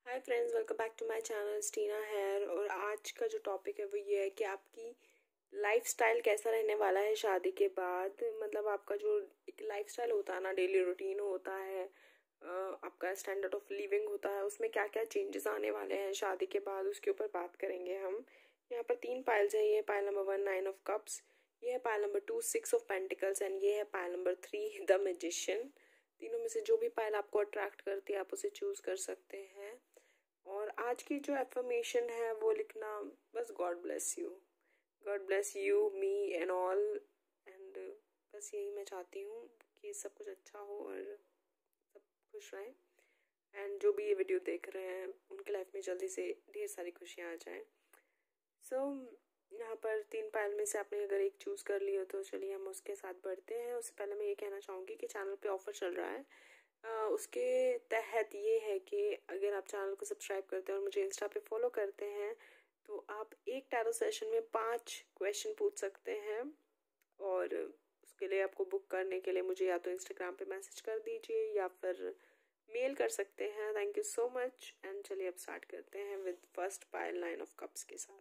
Hi friends, welcome back to my channel Stina here. और आज का जो टॉपिक है वो ये है कि आपकी लाइफस्टाइल कैसा रहने वाला है शादी के बाद। मतलब आपका जो एक लाइफस्टाइल होता है ना, डेली रूटीन होता है, आपका स्टैंडर्ड ऑफ लिविंग होता है, उसमें क्या क्या चेंजेस आने वाले हैं शादी के बाद, उसके ऊपर बात करेंगे हम। यहाँ पर 3 पाइल्स है। ये है पाइल नंबर 1 9 ऑफ कप्स, ये है pile number 2 6 of pentacles and ये है पाइल नंबर 3 द मैजिशियन। तीनों में से जो भी पाइल आपको अट्रैक्ट करती है आप उसे चूज कर सकते हैं। और आज की जो एफर्मेशन है वो लिखना बस God bless you me and all. And बस यही मैं चाहती हूँ कि सब कुछ अच्छा हो और सब खुश रहें। एंड जो भी ये वीडियो देख रहे हैं उनके लाइफ में जल्दी से ढेर सारी खुशियाँ आ जाएं। सो यहाँ पर 3 पाइल में से आपने अगर एक चूज़ कर ली हो तो चलिए हम उसके साथ बढ़ते हैं। उससे पहले मैं ये कहना चाहूँगी कि चैनल पे ऑफर चल रहा है। उसके तहत ये है कि अगर आप चैनल को सब्सक्राइब करते हैं और मुझे इंस्टा पे फॉलो करते हैं तो आप एक टैरो सेशन में 5 क्वेश्चन पूछ सकते हैं। और उसके लिए आपको बुक करने के लिए मुझे या तो इंस्टाग्राम पे मैसेज कर दीजिए या फिर मेल कर सकते हैं। Thank you so much. And चलिए अब स्टार्ट करते हैं with first pile 9 of cups के साथ।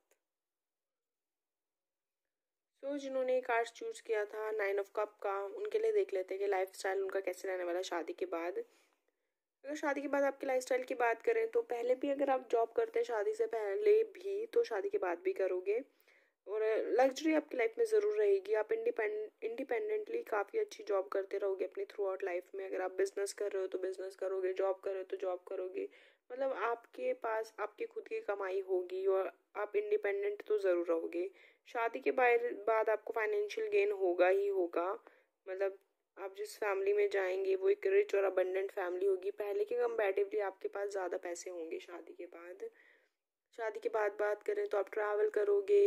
जिन्होंने कार्ड चूज किया था 9 ऑफ कप का, उनके लिए देख लेते हैं कि लाइफस्टाइल उनका कैसे रहने वाला है शादी के बाद। अगर शादी के बाद आपकी लाइफस्टाइल की बात करें तो पहले भी अगर आप जॉब करते हैं शादी से पहले भी तो शादी के बाद भी करोगे। और लग्जरी आपकी लाइफ में ज़रूर रहेगी। आप इंडिपेंडेंटली काफ़ी अच्छी जॉब करते रहोगे अपनी थ्रू आउट लाइफ में। अगर आप बिजनेस कर रहे हो तो बिजनेस करोगे, जॉब कर रहे हो तो जॉब करोगे। मतलब आपके पास आपकी खुद की कमाई होगी और आप इंडिपेंडेंट तो ज़रूर रहोगे। शादी के बाद आपको फाइनेंशियल गेन होगा ही होगा। मतलब आप जिस फैमिली में जाएंगे वो एक रिच और अबंडेंट फैमिली होगी। पहले के कंपैरेटिवली आपके पास ज़्यादा पैसे होंगे शादी के बाद। शादी के बाद बात करें तो आप ट्रैवल करोगे।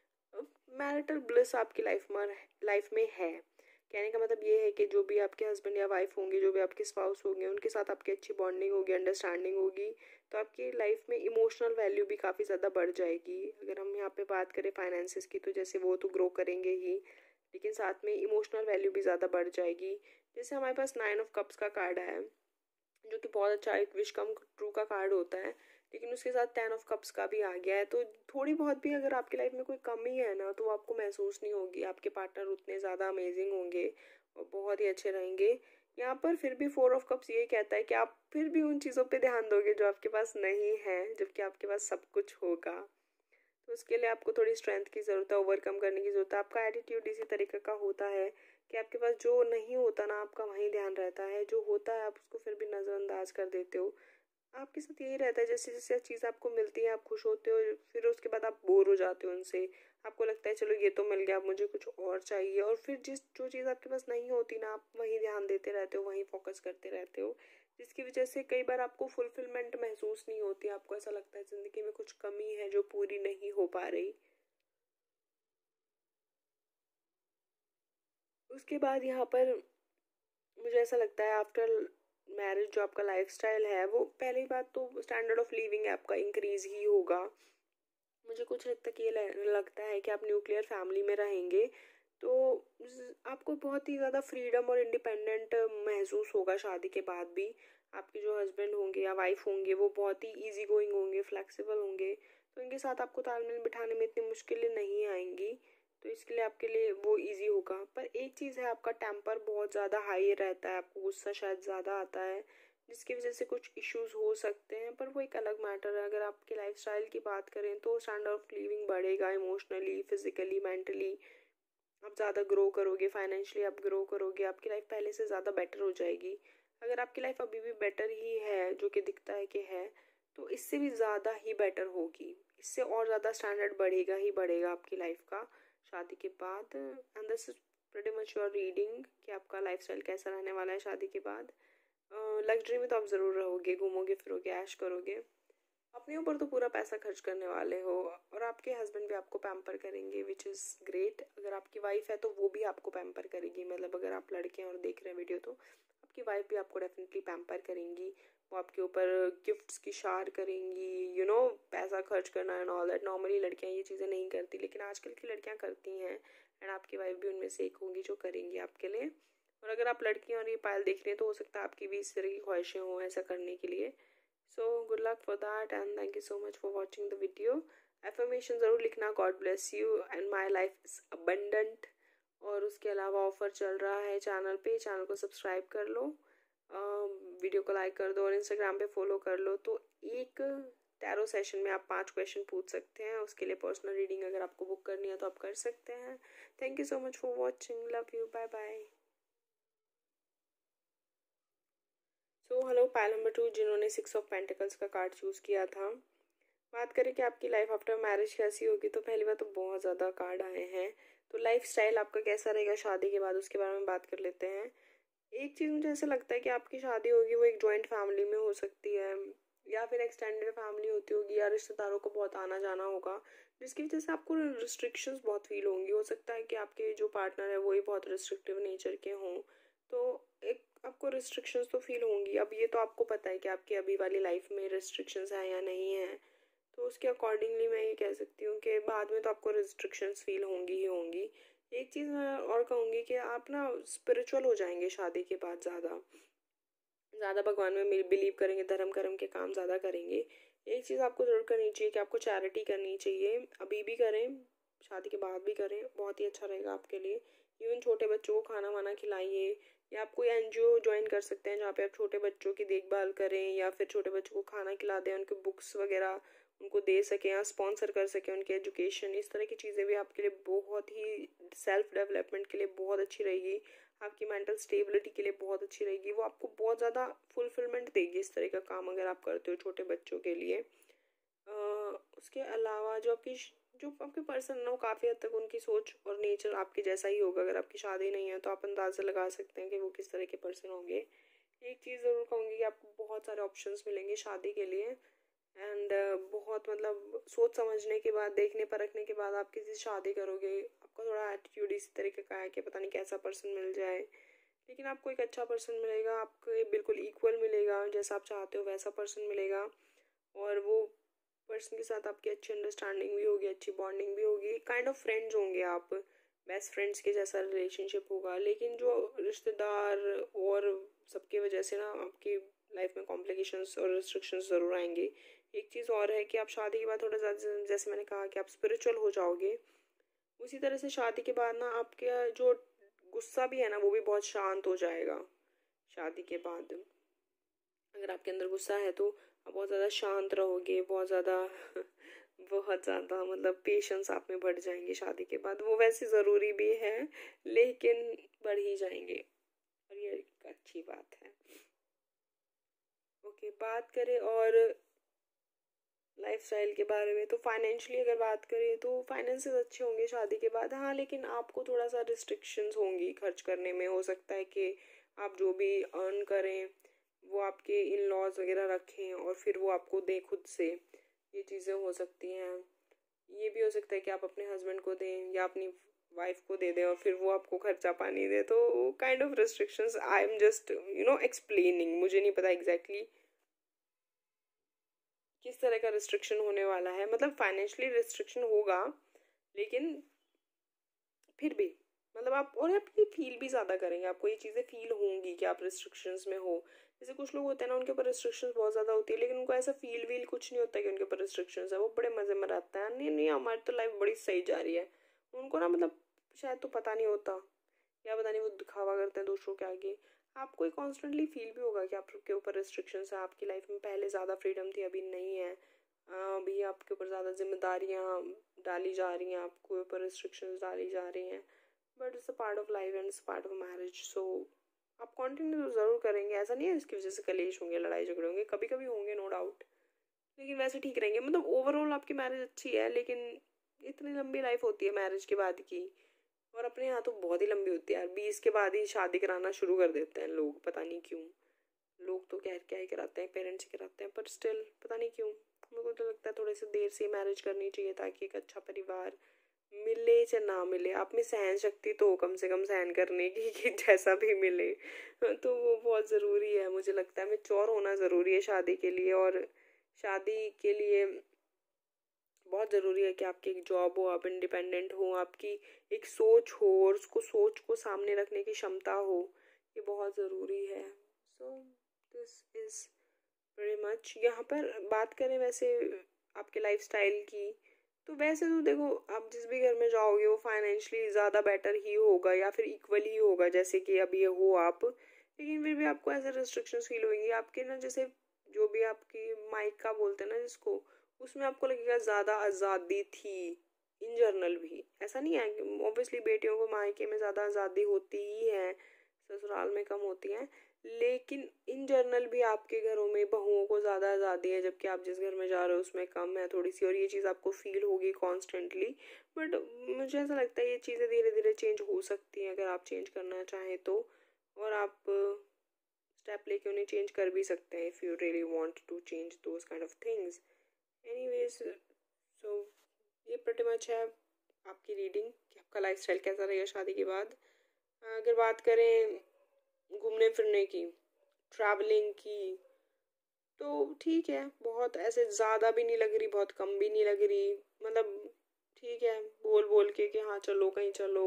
मैरिटल ब्लिस आपकी लाइफ में है। कहने का मतलब ये है कि जो भी आपके हस्बैंड या वाइफ होंगे, जो भी आपके स्पाउस होंगे, उनके साथ आपकी अच्छी बॉन्डिंग होगी, अंडरस्टैंडिंग होगी। तो आपकी लाइफ में इमोशनल वैल्यू भी काफ़ी ज़्यादा बढ़ जाएगी। अगर हम यहाँ पे बात करें फाइनेंसिस की तो जैसे वो तो ग्रो करेंगे ही, लेकिन साथ में इमोशनल वैल्यू भी ज़्यादा बढ़ जाएगी। जैसे हमारे पास 9 ऑफ कप्स का कार्ड है जो कि बहुत अच्छा एक विश कम ट्रू का कार्ड होता है, लेकिन उसके साथ 10 ऑफ कप्स का भी आ गया है। तो थोड़ी बहुत भी अगर आपकी लाइफ में कोई कमी है ना तो आपको महसूस नहीं होगी। आपके पार्टनर उतने ज़्यादा अमेजिंग होंगे और बहुत ही अच्छे रहेंगे। यहाँ पर फिर भी 4 ऑफ कप्स ये कहता है कि आप फिर भी उन चीज़ों पे ध्यान दोगे जो आपके पास नहीं है, जबकि आपके पास सब कुछ होगा। तो उसके लिए आपको थोड़ी स्ट्रेंथ की ज़रूरत है, ओवरकम करने की ज़रूरत है। आपका एटीट्यूड इसी तरीके का होता है कि आपके पास जो नहीं होता ना आपका वहीं ध्यान रहता है, जो होता है आप उसको फिर भी नज़रअंदाज कर देते हो। आपके साथ यही रहता है, जैसे जैसे चीज़ आपको मिलती है आप खुश होते हो, फिर उसके बाद आप बोर हो जाते हो उनसे। आपको लगता है चलो ये तो मिल गया, अब मुझे कुछ और चाहिए। और फिर जो चीज़ आपके पास नहीं होती ना आप वहीं ध्यान देते रहते हो, वहीं फोकस करते रहते हो, जिसकी वजह से कई बार आपको फुलफिलमेंट महसूस नहीं होती। आपको ऐसा लगता है ज़िंदगी में कुछ कमी है जो पूरी नहीं हो पा रही। उसके बाद यहाँ पर मुझे ऐसा लगता है आफ्टर मैरिज जो आपका लाइफस्टाइल है वो पहली बात तो स्टैंडर्ड ऑफ लिविंग आपका इंक्रीज ही होगा। मुझे कुछ हद तक ये लगता है कि आप न्यूक्लियर फैमिली में रहेंगे तो आपको बहुत ही ज़्यादा फ्रीडम और इंडिपेंडेंट महसूस होगा शादी के बाद भी। आपके जो हस्बैंड होंगे या वाइफ होंगे वो बहुत ही इजी गोइंग होंगे, फ्लेक्सिबल होंगे, तो इनके साथ आपको तालमेल बिठाने में इतनी मुश्किलें नहीं आएंगी। तो इसके लिए आपके लिए वो इजी होगा। पर एक चीज़ है, आपका टेम्पर बहुत ज़्यादा हाई रहता है, आपको गुस्सा शायद ज़्यादा आता है, जिसकी वजह से कुछ इश्यूज हो सकते हैं, पर वो एक अलग मैटर है। अगर आपके लाइफस्टाइल की बात करें तो स्टैंडर्ड ऑफ लिविंग बढ़ेगा, इमोशनली, फिजिकली, मेंटली आप ज़्यादा ग्रो करोगे, फाइनेंशियली आप ग्रो करोगे, आपकी लाइफ पहले से ज़्यादा बेटर हो जाएगी। अगर आपकी लाइफ अभी भी बेटर ही है, जो कि दिखता है कि है, तो इससे भी ज़्यादा ही बेटर होगी। इससे और ज़्यादा स्टैंडर्ड बढ़ेगा ही बढ़ेगा आपकी लाइफ का शादी के बाद। And this is pretty much your reading कि आपका लाइफस्टाइल कैसा रहने वाला है शादी के बाद। लग्जरी में तो आप ज़रूर रहोगे, घूमोगे फिरोगे, ऐश करोगे, अपने ऊपर तो पूरा पैसा खर्च करने वाले हो, और आपके हस्बैंड भी आपको पैम्पर करेंगे विच इज़ ग्रेट। अगर आपकी वाइफ है तो वो भी आपको पैम्पर करेगी। मतलब अगर आप लड़के हैं और देख रहे हैं वीडियो तो आपकी वाइफ भी आपको डेफिनेटली पैम्पर करेंगी। वो आपके ऊपर गिफ्ट्स की शार करेंगी, पैसा खर्च करना एंड ऑल दैट। नॉर्मली लड़कियां ये चीज़ें नहीं करती, लेकिन आजकल की लड़कियां करती हैं एंड आपकी वाइफ भी उनमें से एक होंगी जो करेंगी आपके लिए। और अगर आप लड़कियां और ये पायल देख रहे हैं तो हो सकता है आपकी भी इस तरह की ख्वाहिशें हों ऐसा करने के लिए। So good luck for that and thank you so much for watching the video. Affirmation ज़रूर लिखना, God bless you and my life is abundant. और उसके अलावा ऑफर चल रहा है चैनल पे, चैनल को सब्सक्राइब कर लो, वीडियो को लाइक कर दो और इंस्टाग्राम पे फॉलो कर लो। तो एक टैरो सेशन में आप 5 क्वेश्चन पूछ सकते हैं। उसके लिए पर्सनल रीडिंग अगर आपको बुक करनी है तो आप कर सकते हैं। Thank you so much for watching, love you, bye bye. So hello pile number 2 जिन्होंने 6 ऑफ पेंटिकल्स का कार्ड चूज़ किया था। बात करें कि आपकी लाइफ आफ्टर मैरिज कैसी होगी, तो पहली बात तो बहुत ज़्यादा कार्ड आए हैं। तो लाइफ स्टाइल आपका कैसा रहेगा शादी के बाद, उसके बारे में बात कर लेते हैं। एक चीज़ मुझे ऐसा लगता है कि आपकी शादी होगी वो एक जॉइंट फैमिली में हो सकती है, या फिर एक्सटेंडेड फैमिली होती होगी, या रिश्तेदारों को बहुत आना जाना होगा, जिसकी वजह से आपको रिस्ट्रिक्शंस बहुत फील होंगी। हो सकता है कि आपके जो पार्टनर है वही बहुत रिस्ट्रिक्टिव नेचर के हों, तो एक आपको रिस्ट्रिक्शंस तो फील होंगी। अब ये तो आपको पता है कि आपकी अभी वाली लाइफ में रिस्ट्रिक्शंस हैं या नहीं है, तो उसके अकॉर्डिंगली मैं ये कह सकती हूँ कि बाद में तो आपको रिस्ट्रिक्शंस फील होंगी ही होंगी। एक चीज़ मैं और कहूँगी कि आप ना स्पिरिचुअल हो जाएंगे शादी के बाद, ज़्यादा ज़्यादा भगवान में बिलीव करेंगे, धर्म कर्म के काम ज़्यादा करेंगे। एक चीज़ आपको ज़रूर करनी चाहिए कि आपको चैरिटी करनी चाहिए, अभी भी करें, शादी के बाद भी करें, बहुत ही अच्छा रहेगा आपके लिए। इवन छोटे बच्चों को खाना वाना खिलाइए, या आप कोई एनजीओ ज्वाइन कर सकते हैं जहाँ पे आप छोटे बच्चों की देखभाल करें, या फिर छोटे बच्चों को खाना खिला दें, उनके बुक्स वगैरह उनको दे सकें या स्पॉन्सर कर सकें उनकी एजुकेशन। इस तरह की चीज़ें भी आपके लिए बहुत ही सेल्फ डेवलपमेंट के लिए बहुत अच्छी रहेगी, आपकी मेंटल स्टेबिलिटी के लिए बहुत अच्छी रहेगी। वो आपको बहुत ज़्यादा फुलफिलमेंट देगी इस तरह का काम अगर आप करते हो छोटे बच्चों के लिए। उसके अलावा जो आपके पर्सन है वो काफ़ी हद तक उनकी सोच और नेचर आपके जैसा ही होगा। अगर आपकी शादी नहीं है तो आप अंदाज़ा लगा सकते हैं कि वो किस तरह के पर्सन होंगे। एक चीज़ ज़रूर कहूँगी कि आपको बहुत सारे ऑप्शंस मिलेंगे शादी के लिए, एंड बहुत मतलब सोच समझने के बाद, देखने परखने के बाद आप किसी से शादी करोगे। आपका थोड़ा एटीट्यूड इस तरीके का है कि पता नहीं कैसा पर्सन मिल जाए, लेकिन आपको एक अच्छा पर्सन मिलेगा, आपको बिल्कुल इक्वल मिलेगा, जैसा आप चाहते हो वैसा पर्सन मिलेगा। और वो पर्सन के साथ आपकी अच्छी अंडरस्टैंडिंग भी होगी, अच्छी बॉन्डिंग भी होगी, काइंड ऑफ फ्रेंड्स होंगे आप, बेस्ट फ्रेंड्स के जैसा रिलेशनशिप होगा। लेकिन जो रिश्तेदार और सबकी वजह से ना आपकी लाइफ में कॉम्प्लिकेशंस और रिस्ट्रिक्शंस ज़रूर आएंगे। एक चीज़ और है कि आप शादी के बाद थोड़ा ज़्यादा, जैसे मैंने कहा कि आप स्पिरिचुअल हो जाओगे, उसी तरह से शादी के बाद ना आपका जो गुस्सा भी है ना वो भी बहुत शांत हो जाएगा। शादी के बाद अगर आपके अंदर गुस्सा है तो आप बहुत ज़्यादा शांत रहोगे, बहुत ज़्यादा बहुत ज़्यादा मतलब पेशेंस आप में बढ़ जाएंगे शादी के बाद। वो वैसे ज़रूरी भी है लेकिन बढ़ ही जाएंगे, और ये एक अच्छी बात है। ओके, बात करें और लाइफस्टाइल के बारे में, तो फाइनेंशियली अगर बात करें तो फाइनेंसेस अच्छे होंगे शादी के बाद। हाँ, लेकिन आपको थोड़ा सा रिस्ट्रिक्शंस होंगी खर्च करने में। हो सकता है कि आप जो भी अर्न करें वो आपके इन लॉज वगैरह रखें और फिर वो आपको दें खुद से, ये चीज़ें हो सकती हैं। ये भी हो सकता है कि आप अपने हस्बैंड को दें या अपनी वाइफ को दे दें और फिर वो आपको खर्चा पानी दे। तो kind of restrictions, I am just explaining, मुझे नहीं पता एग्जैक्टली किस तरह का रिस्ट्रिक्शन होने वाला है। मतलब फाइनेंशियली रिस्ट्रिक्शन होगा, लेकिन फिर भी मतलब आप, और आप ये फील भी ज़्यादा करेंगे, आपको ये चीज़ें फील होंगी कि आप रिस्ट्रिक्शंस में हो। जैसे कुछ लोग होते हैं ना, उनके ऊपर रिस्ट्रिक्शंस बहुत ज़्यादा होती है लेकिन उनको ऐसा फील वील कुछ नहीं होता कि उनके ऊपर रिस्ट्रिक्शंस है। वो बड़े मज़े में रहता है, नहीं नहीं हमारी तो लाइफ बड़ी सही जा रही है। उनको ना मतलब शायद तो पता नहीं होता, या पता नहीं वो दिखावा करते हैं दूसरों के आगे। आपको कॉन्स्टेंटली फील भी होगा कि आपके ऊपर रिस्ट्रिक्शंस है, आपकी लाइफ में पहले ज़्यादा फ्रीडम थी अभी नहीं है, अभी आपके ऊपर ज़्यादा जिम्मेदारियाँ डाली जा रही हैं, आपके ऊपर रिस्ट्रिक्शंस डाली जा रही हैं। But it's a part of life and it's part of marriage. So आप कंटिन्यू तो ज़रूर करेंगे, ऐसा नहीं है इसकी वजह से कलेश होंगे, लड़ाई झगड़े होंगे, कभी कभी होंगे नो डाउट, लेकिन वैसे ठीक रहेंगे। मतलब ओवरऑल आपकी मैरिज अच्छी है, लेकिन इतनी लंबी लाइफ होती है मैरिज के बाद की, और अपने यहाँ तो बहुत ही लंबी होती है यार। 20 के बाद ही शादी कराना शुरू कर देते हैं लोग, पता नहीं क्यों। लोग तो क्या ही कराते हैं, पेरेंट्स ही कराते हैं, पर स्टिल पता नहीं क्यों मेरे को तो लगता है थोड़े से देर से मैरिज करनी चाहिए, ताकि एक अच्छा परिवार मिले चाहे ना मिले, आप में सहन शक्ति तो हो कम से कम सहन करने की कि जैसा भी मिले। तो वो बहुत ज़रूरी है, मुझे लगता है मैच्योर होना ज़रूरी है शादी के लिए। और शादी के लिए बहुत ज़रूरी है कि आपकी एक जॉब हो, आप इंडिपेंडेंट हो, आपकी एक सोच हो और उसको सोच को सामने रखने की क्षमता हो, ये बहुत ज़रूरी है। So this is very much. यहाँ पर बात करें वैसे आपके लाइफस्टाइल की, तो वैसे तो देखो आप जिस भी घर में जाओगे वो फाइनेंशियली ज़्यादा बेटर ही होगा या फिर इक्वल ही होगा जैसे कि अभी हो आप, लेकिन फिर भी आपको ऐसे रिस्ट्रिक्शंस फील होंगी आपके ना, जैसे जो भी आपकी माइका बोलते हैं ना जिसको, उसमें आपको लगेगा ज़्यादा आज़ादी थी इन जनरल भी। ऐसा नहीं है, ऑब्वियसली बेटियों को मायके में ज़्यादा आज़ादी होती ही है, ससुराल में कम होती है, लेकिन इन जनरल भी आपके घरों में बहुओं को ज़्यादा आज़ादी है, जबकि आप जिस घर में जा रहे हो उसमें कम है थोड़ी सी, और ये चीज़ आपको फील होगी कॉन्स्टेंटली। बट मुझे ऐसा लगता है ये चीज़ें धीरे धीरे चेंज हो सकती हैं अगर आप चेंज करना चाहें तो, और आप स्टेप लेके उन्हें चेंज कर भी सकते हैं if you really want to change those kind of things. Anyways, so ये प्रीटी मच है आपकी रीडिंग कि आपका लाइफस्टाइल कैसा रहेगा शादी के बाद। अगर बात करें घूमने फिरने की, ट्रैवलिंग की, तो ठीक है, बहुत ऐसे ज़्यादा भी नहीं लग रही बहुत कम भी नहीं लग रही, मतलब ठीक है, बोल बोल के कि हाँ चलो कहीं चलो,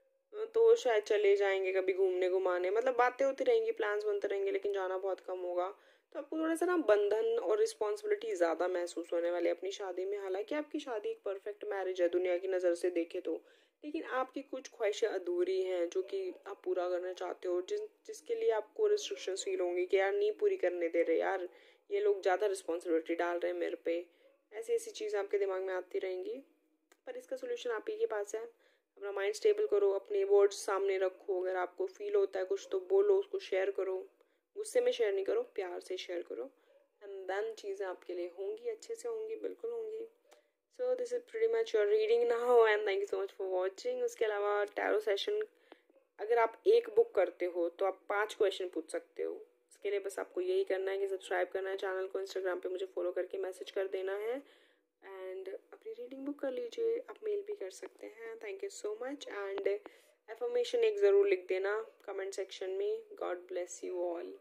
तो शायद चले जाएंगे कभी घूमने घुमाने, मतलब बातें होती रहेंगी, प्लान्स बनते रहेंगे, लेकिन जाना बहुत कम होगा। तो आपको थोड़ा सा ना बंधन और रिस्पॉन्सिबिलिटी ज़्यादा महसूस होने वाली है अपनी शादी में। हालांकि आपकी शादी एक परफेक्ट मैरिज है दुनिया की नज़र से देखे तो, लेकिन आपकी कुछ ख्वाहिशें अधूरी हैं जो कि आप पूरा करना चाहते हो, जिसके लिए आपको रिस्ट्रिक्शंस फील होंगी कि यार नहीं पूरी करने दे रहे यार, ये लोग ज़्यादा रिस्पॉन्सिबिलिटी डाल रहे हैं मेरे पे। ऐसी ऐसी चीज़ें आपके दिमाग में आती रहेंगी, पर इसका सोल्यूशन आप ही के पास है। अपना माइंड स्टेबल करो, अपने वर्ड्स सामने रखो, अगर आपको फील होता है कुछ तो बोलो, उसको शेयर करो, गुस्से में शेयर नहीं करो, प्यार से शेयर करो, एंड देन चीज़ें आपके लिए होंगी, अच्छे से होंगी, बिल्कुल होंगी। So this is pretty much your reading now, and thank you so much for watching. उसके अलावा टैरो सेशन अगर आप एक बुक करते हो तो आप 5 क्वेश्चन पूछ सकते हो। इसके लिए बस आपको यही करना है कि सब्सक्राइब करना है चैनल को, इंस्टाग्राम पे मुझे फॉलो करके मैसेज कर देना है, एंड अपनी रीडिंग बुक कर लीजिए। आप मेल भी कर सकते हैं। Thank you so much, and affirmation एक ज़रूर लिख देना कमेंट सेक्शन में, God bless you all,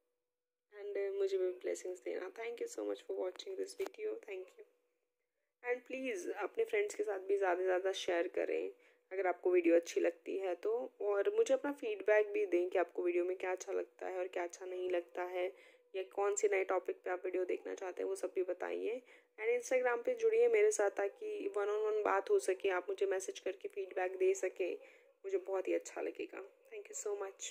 and मुझे भी ब्लेसिंग्स देना। Thank you so much for watching this video, thank you. And please अपने फ्रेंड्स के साथ भी ज़्यादा से ज़्यादा शेयर करें अगर आपको वीडियो अच्छी लगती है तो, और मुझे अपना फीडबैक भी दें कि आपको वीडियो में क्या अच्छा लगता है और क्या अच्छा नहीं लगता है, या कौन सी नए टॉपिक पे आप वीडियो देखना चाहते हैं वो सब भी बताइए। एंड इंस्टाग्राम पे जुड़िए मेरे साथ ताकि 1-on-1 बात हो सके, आप मुझे मैसेज करके फीडबैक दे सके, मुझे बहुत ही अच्छा लगेगा। Thank you so much.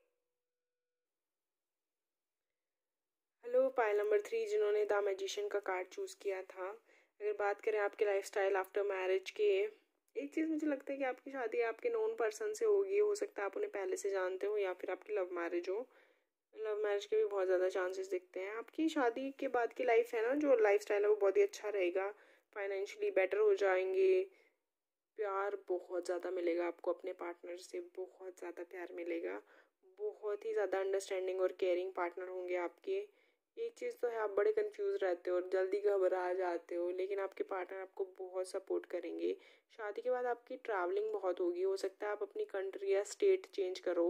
Hello pile number 3 जिन्होंने द मैजिशियन का कार्ड चूज़ किया था। अगर बात करें आपके लाइफस्टाइल आफ्टर मैरिज के, एक चीज़ मुझे लगता है कि आपकी शादी आपके नोन पर्सन से होगी, हो सकता है आप उन्हें पहले से जानते हो, या फिर आपकी लव मैरिज हो। लव मैरिज के भी बहुत ज़्यादा चांसेस दिखते हैं। आपकी शादी के बाद की लाइफ है ना, जो लाइफस्टाइल है वो बहुत ही अच्छा रहेगा, फाइनेंशियली बेटर हो जाएंगे, प्यार बहुत ज़्यादा मिलेगा आपको अपने पार्टनर से, बहुत ज़्यादा प्यार मिलेगा, बहुत ही ज़्यादा अंडरस्टैंडिंग और केयरिंग पार्टनर होंगे आपके। एक चीज़ तो है, आप बड़े कंफ्यूज रहते हो और जल्दी घबरा जाते हो, लेकिन आपके पार्टनर आपको बहुत सपोर्ट करेंगे। शादी के बाद आपकी ट्रैवलिंग बहुत होगी, हो सकता है आप अपनी कंट्री या स्टेट चेंज करो,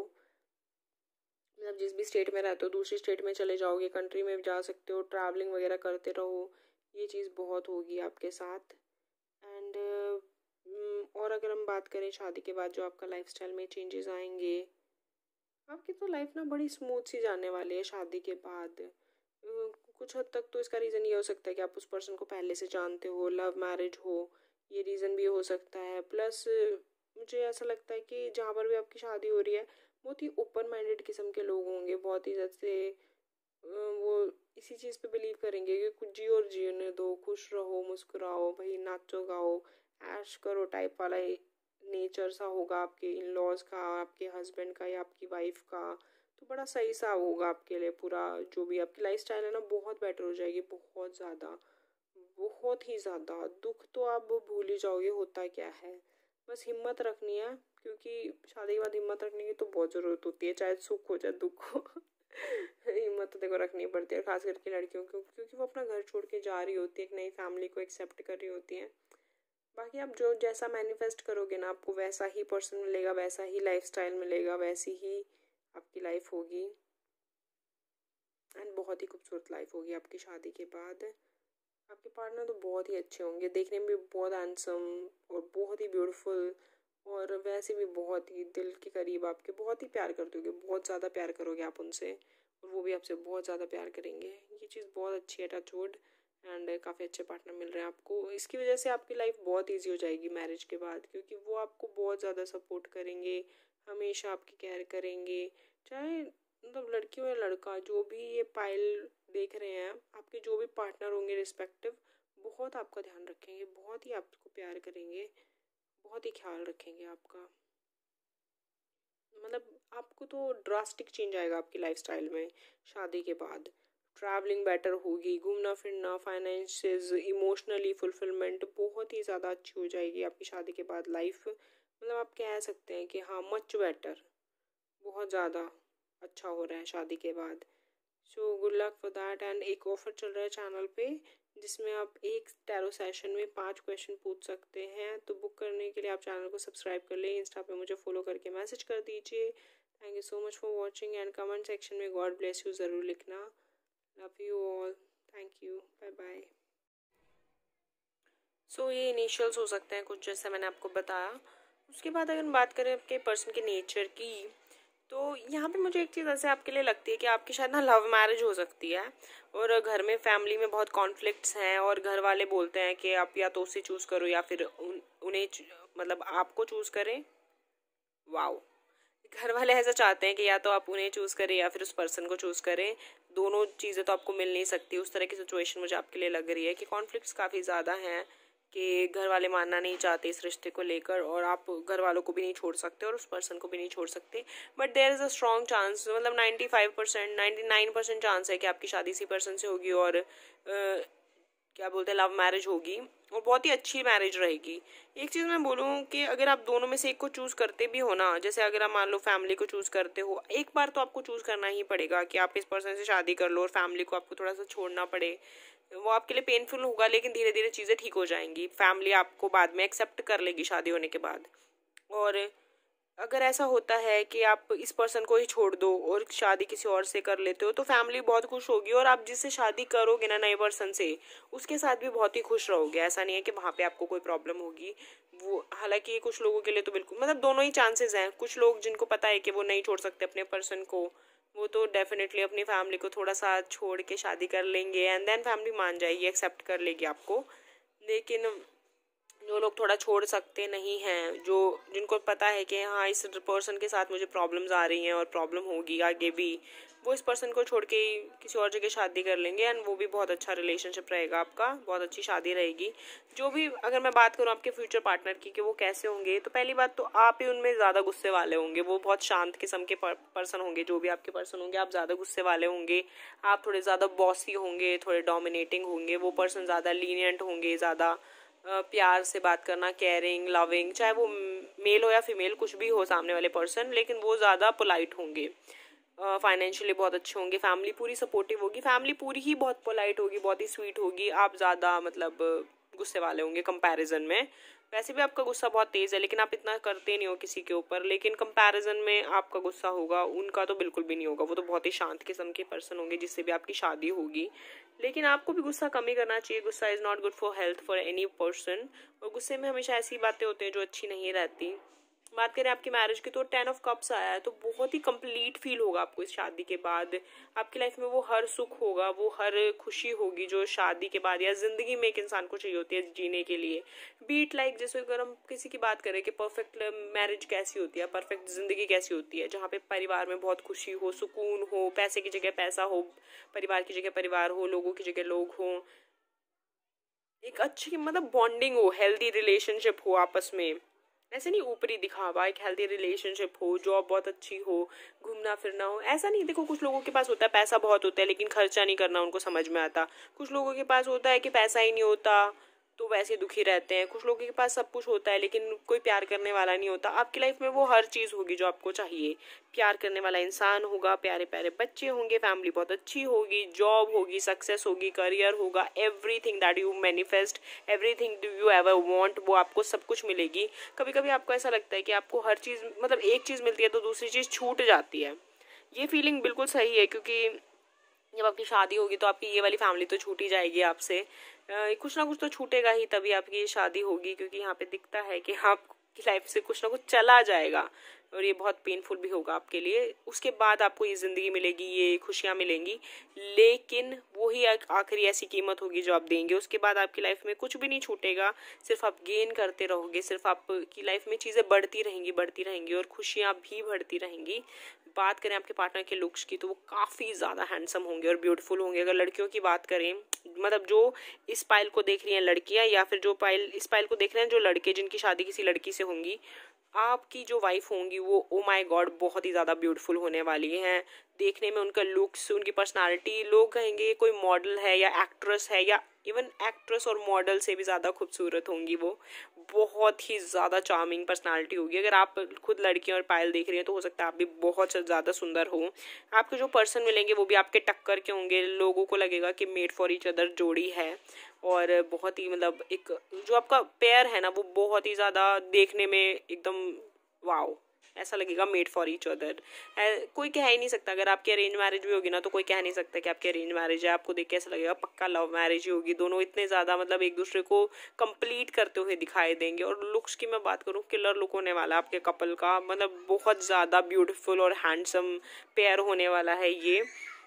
मतलब जिस भी स्टेट में रहते हो दूसरी स्टेट में चले जाओगे, कंट्री में जा सकते हो, ट्रैवलिंग वगैरह करते रहो, ये चीज़ बहुत होगी आपके साथ। एंड और अगर हम बात करें शादी के बाद जो आपका लाइफस्टाइल में चेंजेस आएंगे, आपकी तो लाइफ ना बड़ी स्मूथ सी जाने वाली है शादी के बाद। कुछ हद तक तो इसका रीज़न ये हो सकता है कि आप उस पर्सन को पहले से जानते हो, लव मैरिज हो, ये रीज़न भी हो सकता है। प्लस मुझे ऐसा लगता है कि जहाँ पर भी आपकी शादी हो रही है बहुत ही ओपन माइंडेड किस्म के लोग होंगे, बहुत ही जैसे वो इसी चीज़ पे बिलीव करेंगे कि कुछ जियो और जीने दो, खुश रहो, मुस्कुराओ, भाई नाचो गाओ, ऐश करो टाइप वाला नेचर सा होगा आपके इन लॉज का, आपके हस्बैंड का या आपकी वाइफ का। तो बड़ा सही सा होगा आपके लिए पूरा, जो भी आपकी लाइफ स्टाइल है ना बहुत बेटर हो जाएगी, बहुत ज़्यादा, बहुत ही ज़्यादा। दुख तो आप भूल ही जाओगे होता क्या है, बस हिम्मत रखनी है, क्योंकि शादी के बाद हिम्मत रखने की तो बहुत ज़रूरत होती है, चाहे सुख हो चाहे दुख हो हिम्मत तो देखो रखनी पड़ती है, खास करके लड़कियों को, क्योंकि वो अपना घर छोड़ के जा रही होती है, एक नई फैमिली को एक्सेप्ट कर रही होती है। बाकी आप जो जैसा मैनिफेस्ट करोगे ना आपको वैसा ही पर्सन मिलेगा, वैसा ही लाइफस्टाइल मिलेगा, वैसी ही आपकी लाइफ होगी, एंड बहुत ही खूबसूरत लाइफ होगी आपकी शादी के बाद। आपके पार्टनर तो बहुत ही अच्छे होंगे, देखने में भी बहुत हैंडसम और बहुत ही ब्यूटीफुल, और वैसे भी बहुत ही दिल के करीब आपके, बहुत ही प्यार करते होगे, बहुत ज़्यादा प्यार करोगे आप उनसे, और वो भी आपसे बहुत ज़्यादा प्यार करेंगे। ये चीज़ बहुत अच्छी है टच वुड, एंड काफ़ी अच्छे पार्टनर मिल रहे हैं आपको। इसकी वजह से आपकी लाइफ बहुत ईजी हो जाएगी मैरिज के बाद, क्योंकि वो आपको बहुत ज़्यादा सपोर्ट करेंगे, हमेशा आपकी केयर करेंगे। चाहे मतलब लड़की हो या लड़का, जो भी ये पाइल देख रहे हैं, आपके जो भी पार्टनर होंगे रिस्पेक्टिव, बहुत आपका ध्यान रखेंगे, बहुत ही आपको प्यार करेंगे, बहुत ही ख्याल रखेंगे आपका। मतलब आपको तो ड्रास्टिक चेंज आएगा आपकी लाइफस्टाइल में शादी के बाद। ट्रैवलिंग बेटर होगी, घूमना फिरना, फाइनेंसेस, इमोशनली फुलफिलमेंट बहुत ही ज़्यादा अच्छी हो जाएगी आपकी शादी के बाद लाइफ। मतलब आप कह सकते हैं कि हाँ, मच बेटर, बहुत ज़्यादा अच्छा हो रहा है शादी के बाद। So good luck for that. And एक ऑफर चल रहा है चैनल पे, जिसमें आप एक टैरो सेशन में 5 क्वेश्चन पूछ सकते हैं। तो बुक करने के लिए आप चैनल को सब्सक्राइब कर लें, इंस्टा पे मुझे फॉलो करके मैसेज कर दीजिए। Thank you so much for watching, and comment section में गॉड ब्लेस यू ज़रूर लिखना। Love you all, thank you, bye bye. So ये इनिशियल्स हो सकते हैं कुछ, जैसे मैंने आपको बताया। उसके बाद अगर बात करें आपके पर्सन के नेचर की, तो यहाँ पे मुझे एक चीज़ ऐसे आपके लिए लगती है कि आपकी शायद ना लव मैरिज हो सकती है, और घर में फैमिली में बहुत कॉन्फ्लिक्ट्स हैं, और घर वाले बोलते हैं कि आप या तो उसे चूज़ करो या फिर उन्हें मतलब आपको चूज़ करें। वाओ, घर वाले ऐसा चाहते हैं कि या तो आप उन्हें चूज़ करें या फिर उस पर्सन को चूज़ करें, दोनों चीज़ें तो आपको मिल नहीं सकती। उस तरह की सिचुएशन मुझे आपके लिए लग रही है कि कॉन्फ्लिक्ट्स काफ़ी ज़्यादा हैं, कि घर वाले मानना नहीं चाहते इस रिश्ते को लेकर, और आप घर वालों को भी नहीं छोड़ सकते और उस पर्सन को भी नहीं छोड़ सकते। But there is a strong chance, मतलब 95% 99% चांस है कि आपकी शादी इसी पर्सन से होगी, और क्या बोलते हैं, लव मैरिज होगी, और बहुत ही अच्छी मैरिज रहेगी। एक चीज़ मैं बोलूँ कि अगर आप दोनों में से एक को चूज़ करते भी हो ना, जैसे अगर आप मान लो फैमिली को चूज़ करते हो, एक बार तो आपको चूज़ करना ही पड़ेगा कि आप इस पर्सन से शादी कर लो, और फैमिली को आपको थोड़ा सा छोड़ना पड़े। वो आपके लिए पेनफुल होगा, लेकिन धीरे धीरे चीज़ें ठीक हो जाएंगी, फैमिली आपको बाद में एक्सेप्ट कर लेगी शादी होने के बाद। और अगर ऐसा होता है कि आप इस पर्सन को ही छोड़ दो और शादी किसी और से कर लेते हो, तो फैमिली बहुत खुश होगी, और आप जिससे शादी करोगे ना नए पर्सन से, उसके साथ भी बहुत ही खुश रहोगे। ऐसा नहीं है कि वहाँ पे आपको कोई प्रॉब्लम होगी। वो हालांकि कुछ लोगों के लिए तो बिल्कुल, मतलब दोनों ही चांसेस हैं। कुछ लोग जिनको पता है कि वो नहीं छोड़ सकते अपने पर्सन को, वो तो डेफिनेटली अपनी फैमिली को थोड़ा सा छोड़ के शादी कर लेंगे, एंड देन फैमिली मान जाएगी, एक्सेप्ट कर लेगी आपको। लेकिन जो लोग थोड़ा छोड़ सकते नहीं हैं, जो जिनको पता है कि हाँ, इस पर्सन के साथ मुझे प्रॉब्लम्स आ रही हैं और प्रॉब्लम होगी आगे भी, वो इस पर्सन को छोड़ के किसी और जगह शादी कर लेंगे, एंड वो भी बहुत अच्छा रिलेशनशिप रहेगा आपका, बहुत अच्छी शादी रहेगी। जो भी, अगर मैं बात करूँ आपके फ्यूचर पार्टनर की कि वो कैसे होंगे, तो पहली बात तो आप ही उनमें ज़्यादा गुस्से वाले होंगे। वो बहुत शांत किस्म के पर्सन होंगे, जो भी आपके पर्सन होंगे, आप ज़्यादा गुस्से वाले होंगे, आप थोड़े ज़्यादा बॉसी होंगे, थोड़े डोमिनेटिंग होंगे। वो पर्सन ज़्यादा लीनियंट होंगे, ज़्यादा प्यार से बात करना, केयरिंग, लविंग, चाहे वो मेल हो या फीमेल, कुछ भी हो सामने वाले पर्सन, लेकिन वो ज़्यादा पोलाइट होंगे। फाइनेंशियली बहुत अच्छे होंगे, फैमिली पूरी सपोर्टिव होगी, फैमिली पूरी ही बहुत पोलाइट होगी, बहुत ही स्वीट होगी। आप ज़्यादा मतलब गुस्से वाले होंगे कंपैरिजन में। वैसे भी आपका गुस्सा बहुत तेज़ है, लेकिन आप इतना करते नहीं हो किसी के ऊपर, लेकिन कंपैरिजन में आपका गुस्सा होगा, उनका तो बिल्कुल भी नहीं होगा। वो तो बहुत ही शांत किस्म के पर्सन होंगे जिससे भी आपकी शादी होगी। लेकिन आपको भी गुस्सा कम ही करना चाहिए। गुस्सा is not good for health for any person, और गुस्से में हमेशा ऐसी बातें होती हैं जो अच्छी नहीं रहती। बात करें आपकी मैरिज की, तो 10 ऑफ कप्स आया है, तो बहुत ही कंप्लीट फील होगा आपको इस शादी के बाद। आपकी लाइफ में वो हर सुख होगा, वो हर खुशी होगी जो शादी के बाद या ज़िंदगी में एक इंसान को चाहिए होती है जीने के लिए। बीट लाइक, जैसे अगर हम किसी की बात करें कि परफेक्ट मैरिज कैसी होती है, परफेक्ट ज़िंदगी कैसी होती है, जहाँ पे परिवार में बहुत खुशी हो, सुकून हो, पैसे की जगह पैसा हो, परिवार की जगह परिवार हो, लोगों की जगह लोग हों, एक अच्छी मतलब बॉन्डिंग हो, हेल्दी रिलेशनशिप हो आपस में, ऐसे नहीं ऊपरी दिखावा, एक हेल्दी रिलेशनशिप हो, जॉब बहुत अच्छी हो, घूमना फिरना हो। ऐसा नहीं, देखो कुछ लोगों के पास होता है पैसा बहुत होता है, लेकिन खर्चा नहीं करना उनको समझ में आता। कुछ लोगों के पास होता है कि पैसा ही नहीं होता, तो वैसे दुखी रहते हैं। कुछ लोगों के पास सब कुछ होता है, लेकिन कोई प्यार करने वाला नहीं होता। आपकी लाइफ में वो हर चीज़ होगी जो आपको चाहिए। प्यार करने वाला इंसान होगा, प्यारे प्यारे बच्चे होंगे, फैमिली बहुत अच्छी होगी, जॉब होगी, सक्सेस होगी, करियर होगा, everything that you manifest, everything do you ever want, वो आपको सब कुछ मिलेगी। कभी कभी आपको ऐसा लगता है कि आपको हर चीज़, मतलब एक चीज़ मिलती है तो दूसरी चीज़ छूट जाती है। ये फीलिंग बिल्कुल सही है, क्योंकि जब आपकी शादी होगी तो आपकी ये वाली फैमिली तो छूट ही जाएगी आपसे। कुछ ना कुछ तो छूटेगा ही, तभी आपकी ये शादी होगी, क्योंकि यहाँ पे दिखता है कि आपकी लाइफ से कुछ ना कुछ चला जाएगा। और ये बहुत पेनफुल भी होगा आपके लिए। उसके बाद आपको ये ज़िंदगी मिलेगी, ये खुशियाँ मिलेंगी, लेकिन वही आखिरी ऐसी कीमत होगी जो आप देंगे। उसके बाद आपकी लाइफ में कुछ भी नहीं छूटेगा, सिर्फ आप गेन करते रहोगे, सिर्फ आपकी लाइफ में चीज़ें बढ़ती रहेंगी और खुशियाँ भी बढ़ती रहेंगी। बात करें आपके पार्टनर के लुक्स की, तो वो काफ़ी ज़्यादा हैंडसम होंगे और ब्यूटीफुल होंगे। अगर लड़कियों की बात करें, मतलब जो इस पायल को देख रही हैं लड़कियां, या फिर जो इस पायल को देख रहे हैं जो लड़के जिनकी शादी किसी लड़की से होंगी, आपकी जो वाइफ होंगी वो ओ माय गॉड बहुत ही ज़्यादा ब्यूटीफुल होने वाली हैं। देखने में उनका लुक्स, उनकी पर्सनालिटी, लोग कहेंगे कोई मॉडल है या एक्ट्रेस है, या इवन एक्ट्रेस और मॉडल से भी ज़्यादा खूबसूरत होंगी। वो बहुत ही ज़्यादा चार्मिंग पर्सनालिटी होगी। अगर आप खुद लड़कियां और पायल देख रही हैं तो हो सकता है आप भी बहुत ज़्यादा सुंदर हो। आपके जो पर्सन मिलेंगे वो भी आपके टक्कर के होंगे, लोगों को लगेगा कि मेड फॉर ईच अदर जोड़ी है, और बहुत ही मतलब एक जो आपका पेयर है ना वो बहुत ही ज़्यादा देखने में एकदम वाओ, ऐसा लगेगा मेड फॉर ईच अदर। कोई कह ही नहीं सकता, अगर आपकी अरेंज मैरिज भी होगी ना तो कोई कह नहीं सकता कि आपकी अरेंज मैरिज है। आपको देख के ऐसा लगेगा पक्का लव मैरिज ही होगी। दोनों इतने ज़्यादा मतलब एक दूसरे को कंप्लीट करते हुए दिखाई देंगे। और लुक्स की मैं बात करूँ, किलर लुक होने वाला आपके कपल का, मतलब बहुत ज़्यादा ब्यूटीफुल और हैंडसम पेयर होने वाला है ये।